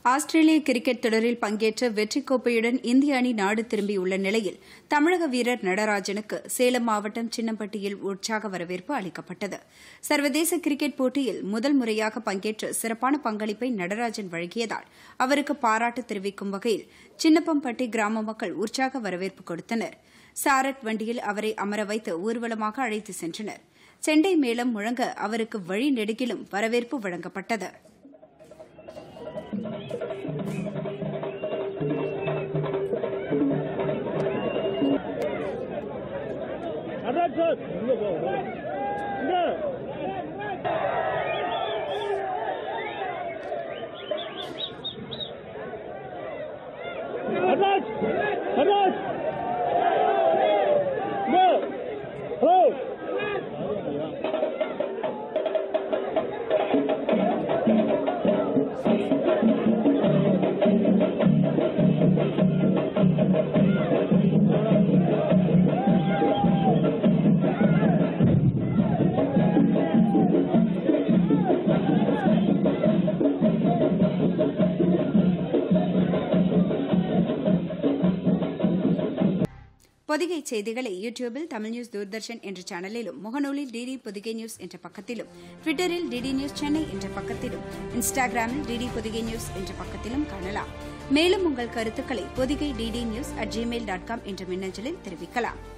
ஆஸ்திரேலிய cricket தொடரில் பங்கேற்ற வெற்றிக் கோப்பையுடன் இந்திய அணி நாடு திரும்பியுள்ள நிலையில் தமிழக வீரர் நடராஜனுக்கு சேலம் மாவட்டம் சின்னம்பட்டியில் உற்சாக வரவேற்பு அளிக்கப்பட்டது. சர்வதேச கிரிக்கெட் போட்டியில் முதல் முறையாக பங்கேற்று சிறப்பான பங்களிப்பை நடராஜன் வழங்கியதால் அவருக்கு பாராட்டு தெரிவிக்கும் வகையில் சின்னப்பம்பட்டி கிராம மக்கள் உற்சாக வரவேற்பு கொடுத்தனர். சாரட் வண்டியில் அவரை அமர வைத்து ஊர்வலமாக அழைத்து சென்றனர். செண்டை மேளம் முழங்க அவருக்கு வழி நெடுகிலும் வரவேற்பு வழங்கப்பட்டது. பொதிகை செய்திகளை யூடியூபில் TamilNews தூர்தர்ஷன் என்ற சேனலிலும், முகநூலில் டிடி பொதிகை நியூஸ் என்ற பக்கத்திலும், ட்விட்டரில் டிடி நியூஸ் சென்னை என்ற பக்கத்திலும், இன்ஸ்டாகிராமில் டிடி பொதிகை நியூஸ் என்ற பக்கத்திலும் காணலாம். மேலும் உங்கள் கருத்துக்களை பொதிகை DD News@gmail.com என்ற மின்னஞ்சலில் தெரிவிக்கலாம்.